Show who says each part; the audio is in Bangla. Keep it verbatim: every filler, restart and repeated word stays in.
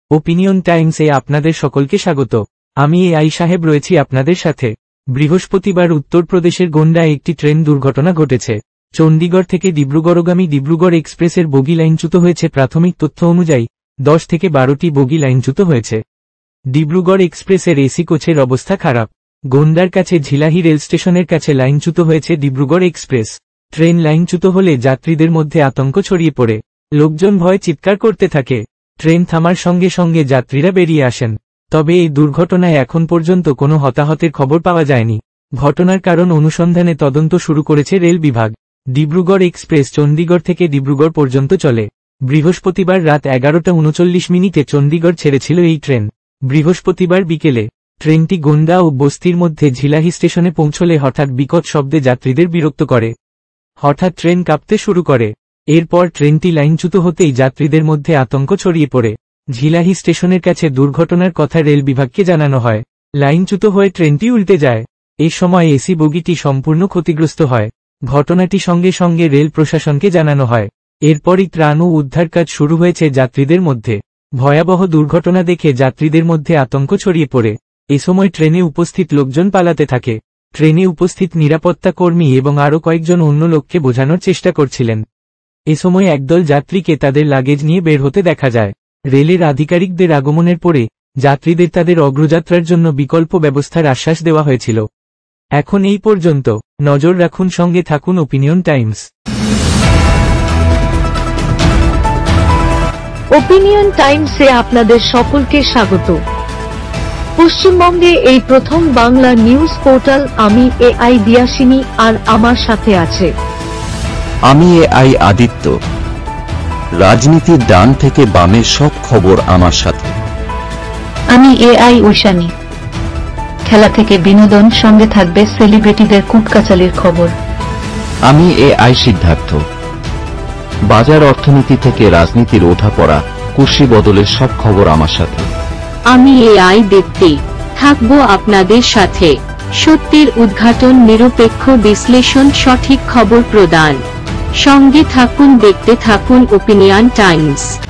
Speaker 1: ওপিনিয়ন টাইমসে আপনাদের সকলকে স্বাগত। আমি এ আই সাহেব রয়েছি আপনাদের সাথে। বৃহস্পতিবার উত্তরপ্রদেশের গোন্ডায় একটি ট্রেন দুর্ঘটনা ঘটেছে। চণ্ডীগড় থেকে ডিব্রুগড়গামী ডিব্রুগড় এক্সপ্রেসের বগি লাইনচ্যুত হয়েছে। প্রাথমিক তথ্য অনুযায়ী দশ থেকে বারোটি বগি লাইনচ্যুত হয়েছে। ডিব্রুগড় এক্সপ্রেসের এসি কোচের অবস্থা খারাপ। গোন্ডার কাছে ঝিলাহি রেল স্টেশনের কাছে লাইনচ্যুত হয়েছে ডিব্রুগড় এক্সপ্রেস। ট্রেন লাইনচ্যুত হলে যাত্রীদের মধ্যে আতঙ্ক ছড়িয়ে পড়ে। লোকজন ভয়ে চিৎকার করতে থাকে। ট্রেন থামার সঙ্গে সঙ্গে যাত্রীরা বেরিয়ে আসেন। তবে এই দুর্ঘটনায় এখন পর্যন্ত কোনো হতাহতের খবর পাওয়া যায়নি। ঘটনার কারণ অনুসন্ধানে তদন্ত শুরু করেছে রেল বিভাগ। ডিব্রুগড় এক্সপ্রেস চণ্ডীগড় থেকে ডিব্রুগড় পর্যন্ত চলে। বৃহস্পতিবার রাত এগারোটা উনচল্লিশ মিনিটে চণ্ডীগড় ছেড়েছিল এই ট্রেন। বৃহস্পতিবার বিকেলে ট্রেনটি গোন্ডা ও বস্তির মধ্যে ঝিলাহি স্টেশনে পৌঁছলে হঠাৎ বিকট শব্দে যাত্রীদের বিরক্ত করে। হঠাৎ ট্রেন কাঁপতে শুরু করে। এরপর ট্রেনটি লাইনচ্যুত হতেই যাত্রীদের মধ্যে আতঙ্ক ছড়িয়ে পড়ে। ঝিলাহি স্টেশনের কাছে দুর্ঘটনার কথা রেল বিভাগকে জানানো হয়। লাইনচ্যুত হয়ে ট্রেনটি উল্টে যায়। এই সময় এসি বগিটি সম্পূর্ণ ক্ষতিগ্রস্ত হয়। ঘটনাটি সঙ্গে সঙ্গে রেল প্রশাসনকে জানানো হয়। এরপরই ত্রাণ ও উদ্ধার কাজ শুরু হয়েছে যাত্রীদের মধ্যে। ভয়াবহ দুর্ঘটনা দেখে যাত্রীদের মধ্যে আতঙ্ক ছড়িয়ে পড়ে। এ সময় ট্রেনে উপস্থিত লোকজন পালাতে থাকে। ট্রেনে উপস্থিত নিরাপত্তা কর্মী এবং আরও কয়েকজন অন্য লোককে বোঝানোর চেষ্টা করছিলেন। এ সময় একদল যাত্রীকে তাদের লাগেজ নিয়ে বের হতে দেখা যায়। রেলের আধিকারিকদের আগমনের পরে যাত্রীদের তাদের অগ্রযাত্রার জন্য বিকল্প ব্যবস্থার আশ্বাস দেওয়া হয়েছিল। এখন এই পর্যন্ত। নজর রাখুন, সঙ্গে থাকুন ওপিনিয়ন টাইমস।
Speaker 2: ওপিনিয়ন টাইমসে আপনাদের সকলকে স্বাগত। পশ্চিমবঙ্গে এই প্রথম বাংলা নিউজ পোর্টাল। আমি এ আই দিয়াসিনী, আর আমার সাথে আছে
Speaker 3: আমি এ আই আদিত্য। রাজনীতির ডান থেকে বামের সব খবর আমার সাথে।
Speaker 4: আমি এ আই ঐশানী। খেলা থেকে বিনোদন, সঙ্গে থাকবে সেলিব্রিটিদের কুটকাচালির খবর।
Speaker 3: আমি এ আই সিদ্ধার্থ। বাজার অর্থনীতি থেকে রাজনীতির ওঠাপড়া, কুর্সি বদলের সব খবর আমার সাথে।
Speaker 5: আমি এ আই দীপ্তি, থাকবো আপনাদের সাথে। সত্যের উদ্ঘাটন, নিরপেক্ষ বিশ্লেষণ, সঠিক খবর প্রদান। সঙ্গে থাকুন, দেখতে থাকুন ওপিনিয়ন টাইমস।